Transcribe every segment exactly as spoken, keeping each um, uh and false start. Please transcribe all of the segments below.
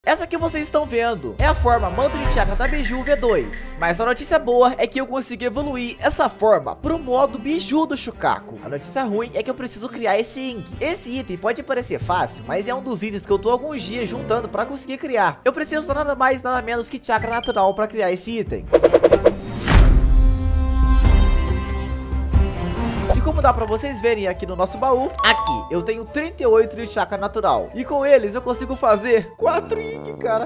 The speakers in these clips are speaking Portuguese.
Essa que vocês estão vendo é a forma manto de chakra da Biju V dois. Mas a notícia boa é que eu consegui evoluir essa forma pro modo Biju do Shukaku. A notícia ruim é que eu preciso criar esse Ing. Esse item pode parecer fácil, mas é um dos itens que eu tô alguns dias juntando pra conseguir criar. Eu preciso nada mais, nada menos que chakra natural pra criar esse item. E como dá pra vocês verem aqui no nosso baú, aqui eu tenho trinta e oito de chakra natural. E com eles eu consigo fazer quatro Ing, cara.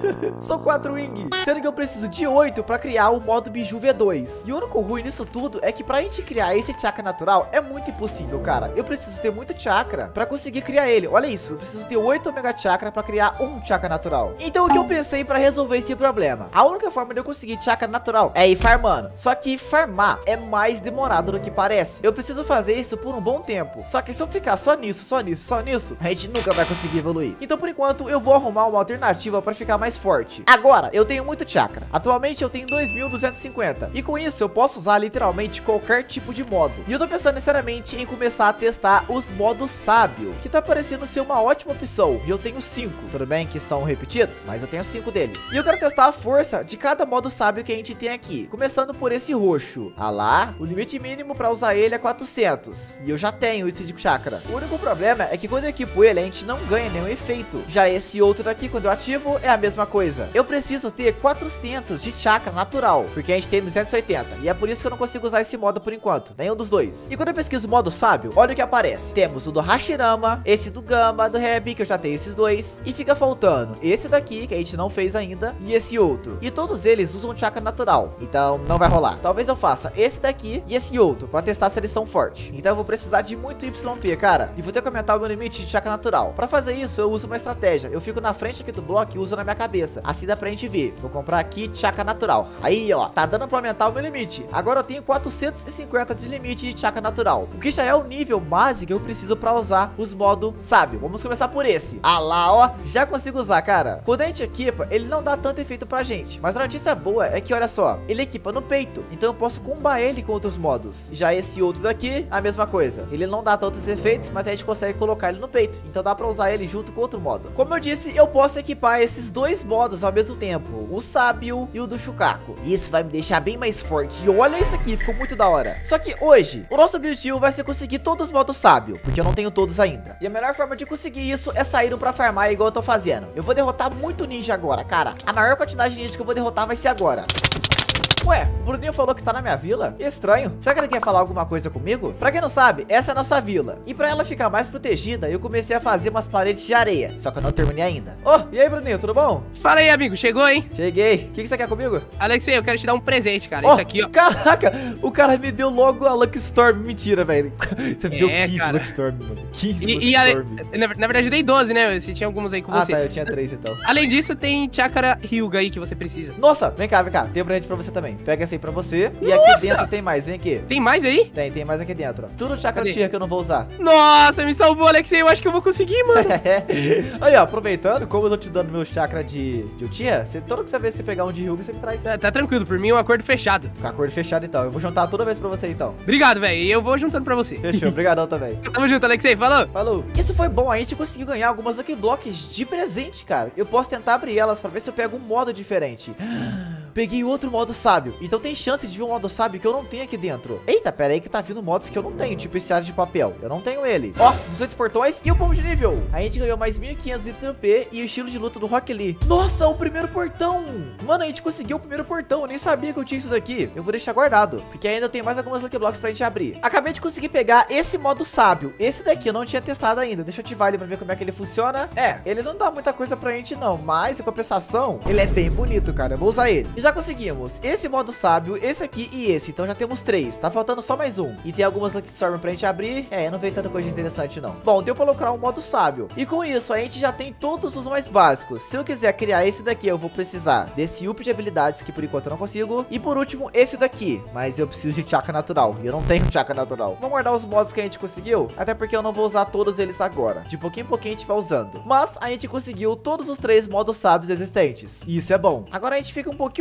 São quatro Ing. Sendo que eu preciso de oito pra criar o modo Biju V dois. E o único ruim nisso tudo é que pra gente criar esse chakra natural é muito impossível, cara. Eu preciso ter muito chakra pra conseguir criar ele. Olha isso, eu preciso ter oito Omega Chakra pra criar um chakra natural. Então o que eu pensei pra resolver esse problema? A única forma de eu conseguir chakra natural é ir farmando. Só que farmar é mais demorado do que parece. Eu preciso fazer isso por um bom tempo. Só que se eu ficar só nisso, só nisso, só nisso, a gente nunca vai conseguir evoluir. Então por enquanto eu vou arrumar uma alternativa para ficar mais forte. Agora eu tenho muito chakra. Atualmente eu tenho dois mil duzentos e cinquenta. E com isso eu posso usar literalmente qualquer tipo de modo. E eu tô pensando seriamente em começar a testar os modos sábio, que tá parecendo ser uma ótima opção. E eu tenho cinco. Tudo bem que são repetidos, mas eu tenho cinco deles. E eu quero testar a força de cada modo sábio que a gente tem aqui. Começando por esse roxo. Ah lá, o limite mínimo para usar ele é quatrocentos. E eu já tenho esse de chakra. O único problema é que quando eu equipo ele, a gente não ganha nenhum efeito. Já esse outro daqui, quando eu ativo, é a mesma coisa. Eu preciso ter quatrocentos de chakra natural, porque a gente tem duzentos e oitenta. E é por isso que eu não consigo usar esse modo por enquanto. Nenhum dos dois. E quando eu pesquiso o modo sábio, olha o que aparece. Temos o do Hashirama, esse do Gama, do Hebi, que eu já tenho esses dois. E fica faltando esse daqui, que a gente não fez ainda, e esse outro. E todos eles usam chakra natural. Então não vai rolar. Talvez eu faça esse daqui e esse outro, pra testar se eles são fortes. Então eu vou precisar de muito Y P, cara. E vou ter que aumentar o meu limite de chakra natural. Pra fazer isso, eu uso uma estratégia. Eu fico na frente aqui do bloco e uso na minha cabeça. Assim dá pra gente ver. Vou comprar aqui chakra natural. Aí, ó. Tá dando pra aumentar o meu limite. Agora eu tenho quatrocentos e cinquenta de limite de chakra natural. O que já é o nível base que eu preciso pra usar os modos sábio. Vamos começar por esse. Ah lá, ó. Já consigo usar, cara. Quando a gente equipa, ele não dá tanto efeito pra gente. Mas a notícia boa é que, olha só. Ele equipa no peito. Então eu posso combar ele com outros modos. Já esse outro daqui, a mesma coisa. Ele não dá tantos efeitos, mas a gente consegue colocar ele no peito. Então dá pra usar ele junto com outro modo. Como eu disse, eu posso equipar esses dois modos ao mesmo tempo. O sábio e o do Shukaku. Isso vai me deixar bem mais forte. E olha isso aqui, ficou muito da hora. Só que hoje, o nosso objetivo vai ser conseguir todos os modos sábio, porque eu não tenho todos ainda. E a melhor forma de conseguir isso é sair pra farmar igual eu tô fazendo. Eu vou derrotar muito ninja agora, cara. A maior quantidade de ninja que eu vou derrotar vai ser agora. Ué, o Bruninho falou que tá na minha vila? Estranho. Será que ele quer falar alguma coisa comigo? Pra quem não sabe, essa é a nossa vila. E pra ela ficar mais protegida, eu comecei a fazer umas paredes de areia. Só que eu não terminei ainda. Ô, oh, e aí, Bruninho, tudo bom? Fala aí, amigo. Chegou, hein? Cheguei. O que, que você quer comigo? Alexei, eu quero te dar um presente, cara. Oh, isso aqui, ó. Caraca, o cara me deu logo a Lucky Storm. Mentira, velho. Você me É, deu quinze cara. Lucky Storm, mano. quinze E, Lucky e a, Storm. na, na verdade, eu dei doze, né? Você tinha alguns aí com Ah, você. tá, eu tinha três então. Além disso, tem chakra Hyuga aí que você precisa. Nossa, vem cá, vem cá. Tem um presente pra você também. Pega esse aí pra você. E Nossa! aqui dentro tem mais, vem aqui. Tem mais aí? Tem, tem mais aqui dentro, ó. Tudo chakra Cadê? tier que eu não vou usar. Nossa, me salvou, Alexei. Eu acho que eu vou conseguir, mano. Aí, ó, aproveitando, como eu tô te dando meu chakra de, de utia, você, toda que você vê você pegar um de Hyuga, você me traz. Tá, tá tranquilo, por mim é um acordo fechado. Com a cor fechada então. Eu vou juntar toda vez pra você então. Obrigado, velho. E eu vou juntando pra você. Fechou, obrigadão também. Tamo junto, Alexei. Falou. Falou. Isso foi bom, a gente conseguiu ganhar algumas Lucky Blocks de presente, cara. Eu posso tentar abrir elas pra ver se eu pego um modo diferente. Peguei outro modo sábio. Então tem chance de vir um modo sábio que eu não tenho aqui dentro. Eita, pera aí que tá vindo modos que eu não tenho, tipo esse ar de papel. Eu não tenho ele. Ó, duzentos portões e o pombo de nível. A gente ganhou mais mil e quinhentos Y P e o estilo de luta do Rock Lee. Nossa, o primeiro portão. Mano, a gente conseguiu o primeiro portão. Eu nem sabia que eu tinha isso daqui. Eu vou deixar guardado, porque ainda tem mais algumas Lucky Blocks pra gente abrir. Acabei de conseguir pegar esse modo sábio. Esse daqui eu não tinha testado ainda. Deixa eu ativar ele pra ver como é que ele funciona. É, ele não dá muita coisa pra gente não, mas em compensação, ele é bem bonito, cara. Eu vou usar ele. E já conseguimos esse modo sábio, esse aqui e esse. Então já temos três. Tá faltando só mais um. E tem algumas Lucky Storm pra gente abrir. É, não veio tanta coisa interessante não. Bom, deu pra lucrar um modo sábio. E com isso, a gente já tem todos os mais básicos. Se eu quiser criar esse daqui, eu vou precisar desse up de habilidades, que por enquanto eu não consigo. E por último, esse daqui. Mas eu preciso de chakra natural. E eu não tenho chakra natural. Vamos guardar os modos que a gente conseguiu. Até porque eu não vou usar todos eles agora. De pouquinho em pouquinho a gente vai usando. Mas a gente conseguiu todos os três modos sábios existentes. E isso é bom. Agora a gente fica um pouquinho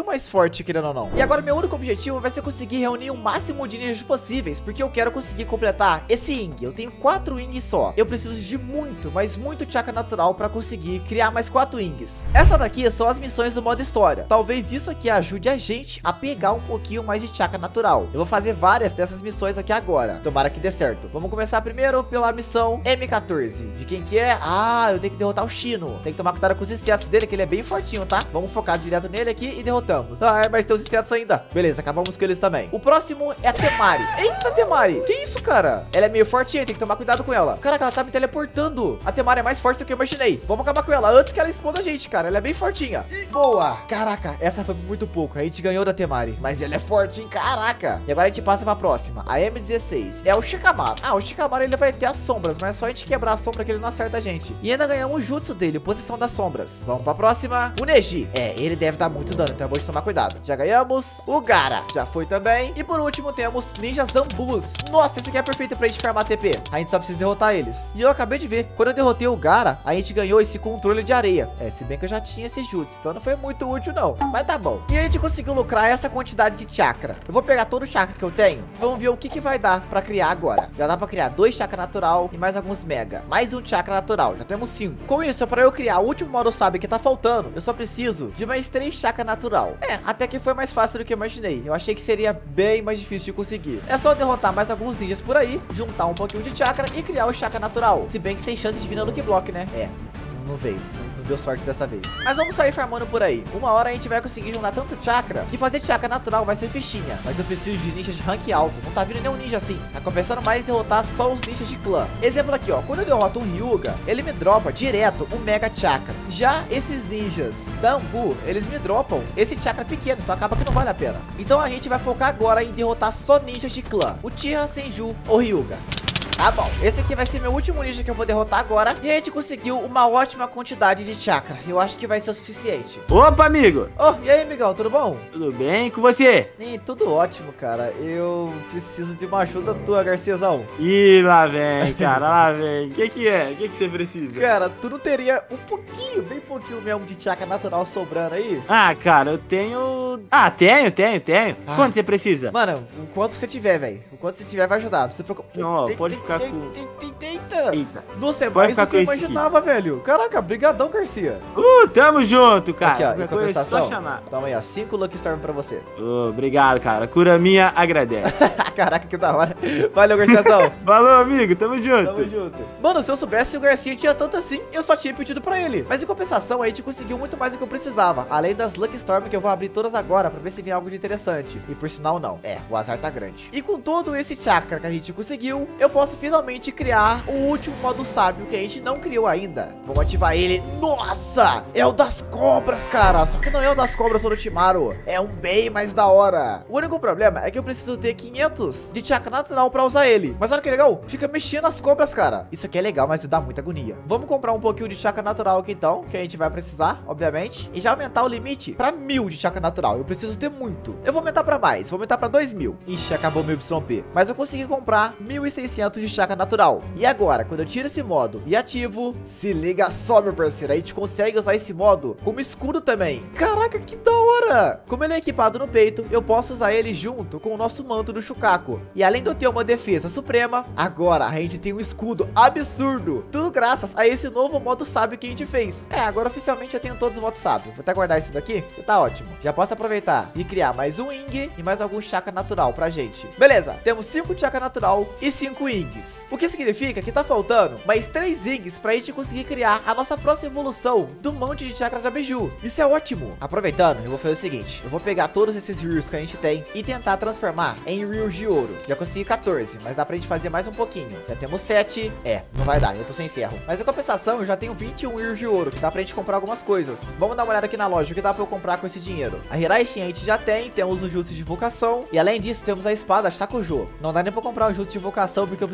mais forte, querendo ou não. E agora meu único objetivo vai ser conseguir reunir o máximo de ninjas possíveis, porque eu quero conseguir completar esse Ing. Eu tenho quatro Ings só. Eu preciso de muito, mas muito chakra natural para conseguir criar mais quatro Ings. Essa daqui são as missões do modo história. Talvez isso aqui ajude a gente a pegar um pouquinho mais de chakra natural. Eu vou fazer várias dessas missões aqui agora. Tomara que dê certo. Vamos começar primeiro pela missão M quatorze. De quem que é? Ah, eu tenho que derrotar o Shino. Tem que tomar cuidado com os insetos dele, que ele é bem fortinho, tá? Vamos focar direto nele aqui e derrotamos. Ah, é, mas tem os insetos ainda. Beleza, acabamos com eles também. O próximo é a Temari. Eita, Temari. Que isso, cara? Ela é meio fortinha, tem que tomar cuidado com ela. Caraca, ela tá me teleportando. A Temari é mais forte do que eu imaginei. Vamos acabar com ela antes que ela exploda a gente, cara. Ela é bem fortinha. Boa. Caraca, essa foi muito pouco. A gente ganhou da Temari. Mas ela é forte, hein? Caraca. E agora a gente passa pra próxima. A M dezesseis. É o Shikamaru. Ah, o Shikamaru ele vai ter as sombras, mas é só a gente quebrar a sombra que ele não acerta a gente. E ainda ganhamos o jutsu dele, posição das sombras. Vamos pra próxima. O Neji. É, ele deve dar muito dano, então eu vou tomar cuidado. Já ganhamos. O Gaara. Já foi também. E por último temos Ninja Zambus. Nossa, esse aqui é perfeito pra gente farmar T P. A gente só precisa derrotar eles. E eu acabei de ver. Quando eu derrotei o Gaara, a gente ganhou esse controle de areia. É, se bem que eu já tinha esse jutsu, então não foi muito útil não. Mas tá bom. E a gente conseguiu lucrar essa quantidade de chakra. Eu vou pegar todo o chakra que eu tenho. Vamos ver o que que vai dar pra criar agora. Já dá pra criar dois chakra natural e mais alguns mega. Mais um chakra natural. Já temos cinco. Com isso, para eu criar o último modo sabe que tá faltando, eu só preciso de mais três chakra natural. É, até que foi mais fácil do que eu imaginei. Eu achei que seria bem mais difícil de conseguir. É só derrotar mais alguns ninjas por aí, juntar um pouquinho de chakra e criar o chakra natural. Se bem que tem chance de vir na Lucky Block, né? É, não veio. Deu sorte dessa vez. Mas vamos sair farmando por aí. Uma hora a gente vai conseguir juntar tanto chakra que fazer chakra natural vai ser fichinha. Mas eu preciso de ninjas de rank alto. Não tá vindo nenhum ninja assim. Tá compensando mais derrotar só os ninjas de clã. Exemplo aqui, ó. Quando eu derroto um Hyuga, ele me dropa direto o mega chakra. Já esses ninjas da Anbu, eles me dropam esse chakra pequeno. Então acaba que não vale a pena. Então a gente vai focar agora em derrotar só ninjas de clã. O Uchiha, Senju ou Hyuga. Tá bom, esse aqui vai ser meu último ninja que eu vou derrotar agora. E a gente conseguiu uma ótima quantidade de chakra. Eu acho que vai ser o suficiente. Opa, amigo! Oh, e aí, amigão, tudo bom? Tudo bem com você? Ih, tudo ótimo, cara. Eu preciso de uma ajuda tua, Garciazão. Ih, lá vem, cara, lá vem. O que que é? O que que você precisa? Cara, tu não teria um pouquinho, bem pouquinho mesmo de chakra natural sobrando aí? Ah, cara, eu tenho... Ah, tenho, tenho, tenho. Ah. Quanto você precisa? Mano, o quanto você tiver, velho. O quanto você tiver vai ajudar. Não se preocupe. Não, pode ficar com... Eita! Eita. Nossa, é mais do que eu imaginava, velho. Caraca, brigadão, Garcia. Uh, tamo junto, cara. Aqui, ó, em coisa, compensação, só chamar. Toma aí, ó, cinco Lucky Storm pra você. Uh, obrigado, cara. Cura minha agradece. Caraca, que da hora. Valeu, Garciazão. Falou, amigo. Tamo junto. Tamo junto. Mano, se eu soubesse que o Garcia tinha tanto assim, eu só tinha pedido pra ele. Mas em compensação, a gente conseguiu muito mais do que eu precisava. Além das Lucky Storm, que eu vou abrir todas agora pra ver se vem algo de interessante. E por sinal, não. É, o azar tá grande. E com todo esse chakra que a gente conseguiu, eu posso finalmente criar o último modo sábio que a gente não criou ainda. Vamos ativar ele. Nossa! É o das cobras, cara. Só que não é o das cobras Orochimaru. É um bem mais da hora. O único problema é que eu preciso ter quinhentos de chakra natural pra usar ele. Mas olha que legal. Fica mexendo as cobras, cara. Isso aqui é legal, mas dá muita agonia. Vamos comprar um pouquinho de chakra natural aqui então, que a gente vai precisar, obviamente. E já aumentar o limite pra mil de chakra natural. Eu preciso ter muito. Eu vou aumentar pra mais. Vou aumentar pra dois mil. Ixi, acabou meu Y P. Mas eu consegui comprar mil e seiscentos de chakra natural. E agora, quando eu tiro esse modo e ativo, se liga só, meu parceiro, a gente consegue usar esse modo como escudo também. Caraca, que da hora! Como ele é equipado no peito, eu posso usar ele junto com o nosso manto do Shukaku. E além de eu ter uma defesa suprema, agora a gente tem um escudo absurdo. Tudo graças a esse novo modo sábio que a gente fez. É, agora oficialmente eu tenho todos os modos sábio. Vou até guardar isso daqui, que tá ótimo. Já posso aproveitar e criar mais um Ing e mais algum chakra natural pra gente. Beleza, temos cinco chakra natural e cinco Ings. O que significa que tá faltando mais três Ings pra gente conseguir criar a nossa próxima evolução do monte de chakra da Biju. Isso é ótimo. Aproveitando, eu vou fazer o seguinte. Eu vou pegar todos esses Reels que a gente tem e tentar transformar em Reels de ouro. Já consegui quatorze, mas dá pra gente fazer mais um pouquinho. Já temos sete. É, não vai dar, eu tô sem ferro. Mas em compensação, eu já tenho vinte e um Reels de ouro, que dá pra gente comprar algumas coisas. Vamos dar uma olhada aqui na loja, o que dá pra eu comprar com esse dinheiro. A Hiraishin a gente já tem, temos o jutsu de invocação. E além disso, temos a espada Shakujo. Não dá nem pra comprar o jutsu de invocação, porque eu preciso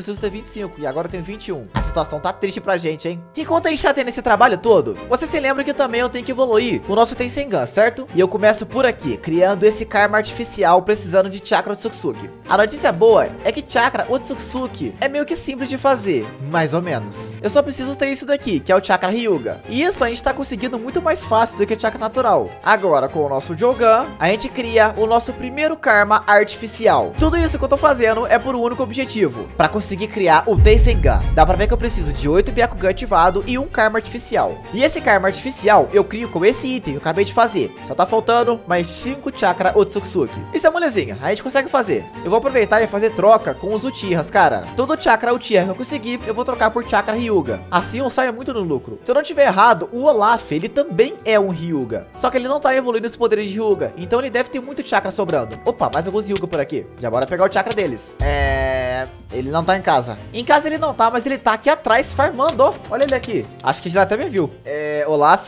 preciso ter vinte e cinco. E agora eu tenho vinte e um. A situação tá triste pra gente, hein? Enquanto a gente tá tendo esse trabalho todo, você se lembra que também eu tenho que evoluir o nosso Tensengan, certo? E eu começo por aqui, criando esse karma artificial precisando de chakra Otsutsuki. A notícia boa é que chakra Otsutsuki é meio que simples de fazer, mais ou menos. Eu só preciso ter isso daqui, que é o chakra Hyuga. E isso a gente tá conseguindo muito mais fácil do que o chakra natural. Agora, com o nosso Jogan, a gente cria o nosso primeiro karma artificial. Tudo isso que eu tô fazendo é por um único objetivo, para conseguir criar o Tensengan. Dá pra ver que eu preciso de oito Byakugan ativado e um karma artificial. E esse karma artificial eu crio com esse item que eu acabei de fazer. Só tá faltando mais cinco chakra Otsutsuki. Isso é molezinha, a gente consegue fazer. Eu vou aproveitar e fazer troca com os Uchihas, cara. Todo chakra Uchiha que eu conseguir, eu vou trocar por chakra Hyuga. Assim eu saio muito no lucro. Se eu não tiver errado, o Olaf, ele também é um Hyuga. Só que ele não tá evoluindo os poderes de Hyuga. Então ele deve ter muito chakra sobrando. Opa, mais alguns Hyuga por aqui. Já bora pegar o chakra deles. É... Ele não tá em casa. Em casa ele não tá, mas ele tá aqui atrás farmando, ó. Olha ele aqui. Acho que já até me viu. É... Olaf?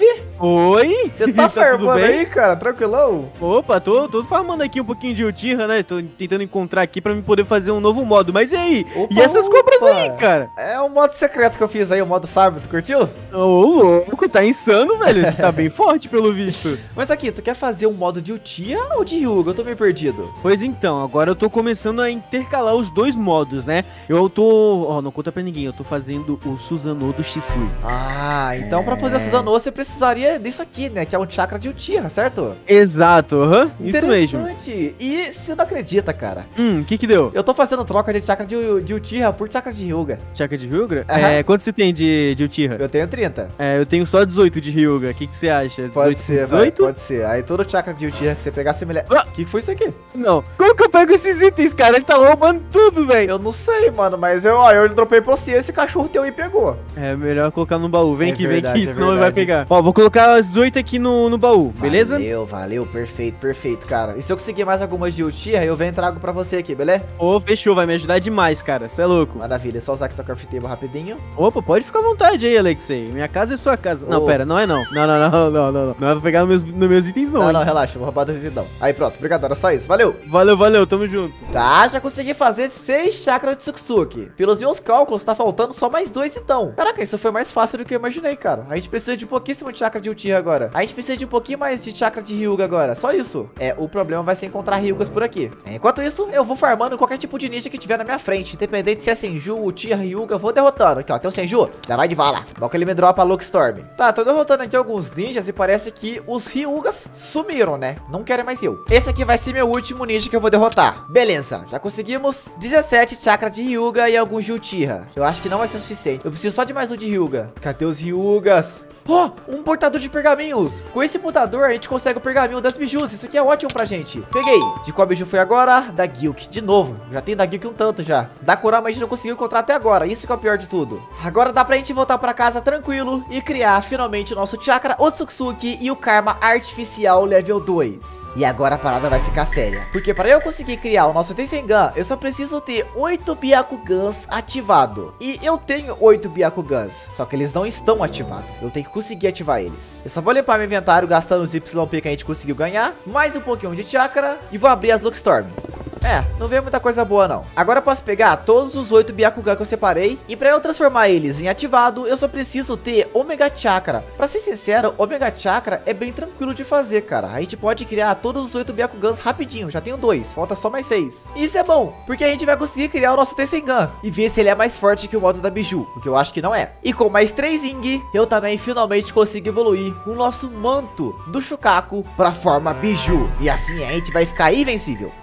Oi? Você tá, tá farmando aí, cara? Tranquilão? Opa, tô, tô farmando aqui um pouquinho de Uchiha, né? Tô tentando encontrar aqui pra me poder fazer um novo modo. Mas e aí? Opa, e essas opa. cobras aí, cara? É um modo secreto que eu fiz aí, o modo sábio. Tu curtiu? Ô, louco, tá insano, velho. Você tá bem forte, pelo visto. Mas aqui, tu quer fazer um modo de Uchiha ou de Hyuga? Eu tô meio perdido. Pois então, agora eu tô começando a intercalar os dois modos, né? Eu tô... Ó, oh, não conta pra ninguém. Eu tô fazendo o Susanoo do Shisui. Ah, então pra fazer a Susanoo você precisaria disso aqui, né? Que é um chakra de Uchiha, certo? Exato, aham. Uhum, isso mesmo. Interessante. E você não acredita, cara? Hum, o que que deu? Eu tô fazendo troca de chakra de, de Uchiha por chakra de Hyuga. Chakra de Hyuga? Uhum. É, quanto você tem de, de Uchiha? Eu tenho trinta. É, eu tenho só dezoito de Hyuga. O que que você acha? Pode ser, dezoito? Vai, pode ser. Aí todo chakra de Uchiha que você pegar, você me leva. O Ah. que, que foi isso aqui? Não. Como que eu pego esses itens, cara? Ele tá roubando tudo, velho. Eu não sei, mano, mas eu, ó, eu dropei pra você, esse cachorro teu e pegou. É melhor colocar no baú. Vem É aqui, verdade, vem aqui, é senão ele vai verdade. pegar. Ó, vou colocar as dezoito aqui no, no baú, beleza? Valeu, valeu, perfeito, perfeito, cara. E se eu conseguir mais algumas de Uchiha, eu venho e trago pra você aqui, beleza? Ô, fechou, vai me ajudar demais, cara. Você é louco. Maravilha, é só usar aqui teu craft table rapidinho. Opa, pode ficar à vontade aí, Alexei. Minha casa é sua casa. Não, Ô. pera, não é não. Não, não, não, não, não, não. Não é pra pegar nos meus, nos meus itens, não. Não, hein? não, relaxa, eu vou roubar do não. Aí pronto, obrigado, era só isso, valeu. Valeu, valeu, tamo junto. Tá, já consegui fazer seis chakras de Tsuksuki. Pelos meus cálculos, tá faltando só mais dois então. Caraca, isso foi mais fácil do que eu imaginei, cara. A gente precisa de um pouquíssimo de chakra de Uchiha agora. A gente precisa de um pouquinho mais de chakra de Hyuga agora, só isso. É, o problema vai ser encontrar Hyugas por aqui. Enquanto isso, eu vou farmando qualquer tipo de ninja que tiver na minha frente. Independente se é Senju, Uchiha, Hyuga, eu vou derrotando. Aqui, ó, tem o Senju, já vai de vala. Bom que ele me dropa a Luckstorm. Tá, tô derrotando aqui alguns ninjas e parece que os Hyugas sumiram, né? Não querem mais eu. Esse aqui vai ser meu último ninja que eu vou derrotar. Beleza, já conseguimos dezessete chakra de Hyuga e alguns de Uchiha. Eu acho que não vai ser suficiente. Eu preciso só de mais um de Hyuga. Cadê os Hyugas? Ó, oh, um portador de pergaminhos. Com esse portador, a gente consegue o pergaminho das bijus. Isso aqui é ótimo pra gente. Peguei. De qual biju foi agora? Da Gilk. De novo. Já tem da Gilk um tanto já. Da Kurama a gente não conseguiu encontrar até agora. Isso que é o pior de tudo. Agora dá pra gente voltar pra casa tranquilo e criar finalmente o nosso chakra Otsutsuki e o karma artificial level dois. E agora a parada vai ficar séria. Porque para eu conseguir criar o nosso Tensengan, eu só preciso ter oito Byakugans ativados. E eu tenho oito Byakugans. Só que eles não estão ativados. Eu tenho que conseguir ativar eles. Eu só vou limpar meu inventário gastando os Y P que a gente conseguiu ganhar. Mais um pouquinho de chakra. E vou abrir as Luckstorm. É, não veio muita coisa boa não. Agora eu posso pegar todos os oito Byakugan que eu separei. E pra eu transformar eles em ativado, eu só preciso ter Omega Chakra. Pra ser sincero, Omega Chakra é bem tranquilo de fazer, cara. A gente pode criar todos os oito Byakugans rapidinho. Já tenho dois, falta só mais seis. E isso é bom, porque a gente vai conseguir criar o nosso Tensengan. E ver se ele é mais forte que o modo da Biju. O que eu acho que não é. E com mais três Ing, eu também finalmente consigo evoluir o nosso manto do Shukaku pra forma Biju. E assim a gente vai ficar invencível.